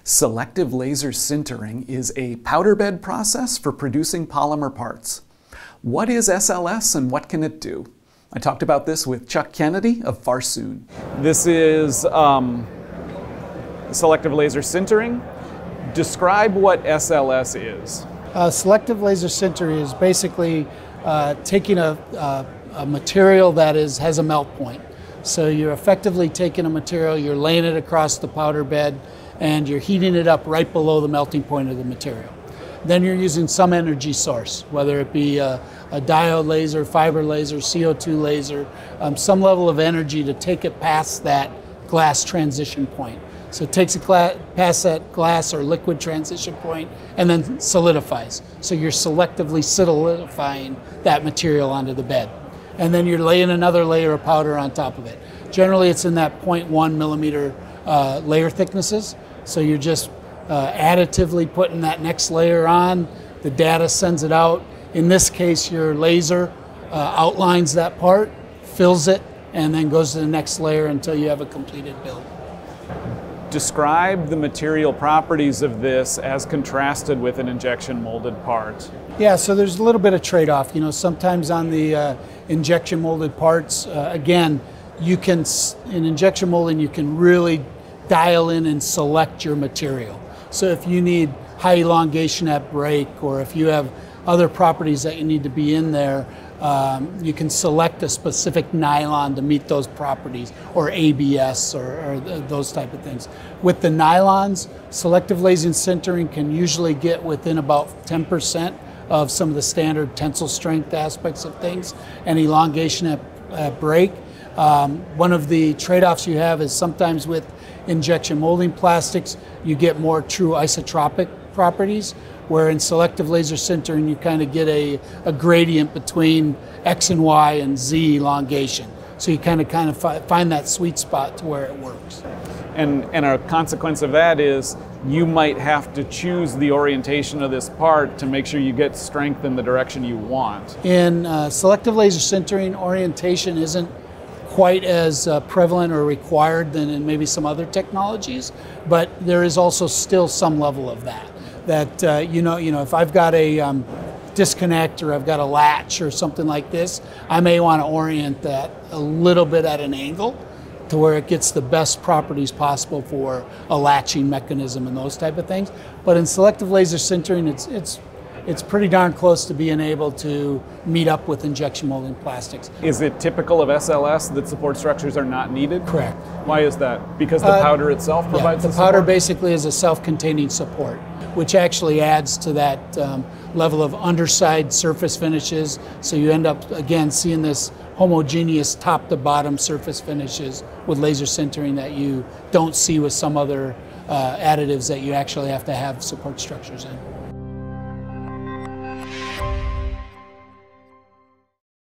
Selective laser sintering is a powder bed process for producing polymer parts. What is SLS and what can it do? I talked about this with Chuck Kennedy of Farsoon. This is selective laser sintering. Describe what SLS is. Selective laser sintering is basically taking a material that has a melt point. So you're effectively taking a material, you're laying it across the powder bed, and you're heating it up right below the melting point of the material. Then you're using some energy source, whether it be a diode laser, fiber laser, CO2 laser, some level of energy to take it past that glass transition point. So it takes it past that glass or liquid transition point and then solidifies. So you're selectively solidifying that material onto the bed. And then you're laying another layer of powder on top of it. Generally it's in that 0.1 millimeter layer thicknesses. So you're just additively putting that next layer on. The data sends it out. In this case, your laser outlines that part, fills it, and then goes to the next layer until you have a completed build. Describe the material properties of this as contrasted with an injection molded part. Yeah, so there's a little bit of trade-off. You know, sometimes on the injection molded parts, again, in injection molding, you can really dial in and select your material. So if you need high elongation at break, or if you have other properties that you need to be in there, you can select a specific nylon to meet those properties, or ABS, or those type of things. With the nylons, selective laser sintering can usually get within about 10% of some of the standard tensile strength aspects of things, and elongation at break. One of the trade-offs you have is sometimes with injection molding plastics, you get more true isotropic properties, where in selective laser sintering you kind of get a gradient between X and Y and Z elongation. So you kind of find that sweet spot to where it works. And a consequence of that is you might have to choose the orientation of this part to make sure you get strength in the direction you want. In selective laser sintering, orientation isn't quite as prevalent or required than in maybe some other technologies, but there is also still some level of that. You know, if I've got a disconnect or I've got a latch or something like this, I may want to orient that a little bit at an angle to where it gets the best properties possible for a latching mechanism and those type of things. But in selective laser sintering, it's pretty darn close to being able to meet up with injection molding plastics. Is it typical of SLS that support structures are not needed? Correct. Why is that? Because the powder itself provides the powder basically is a self-containing support, which actually adds to that level of underside surface finishes. So you end up, again, seeing this homogeneous top to bottom surface finishes with laser sintering that you don't see with some other additives that you actually have to have support structures in.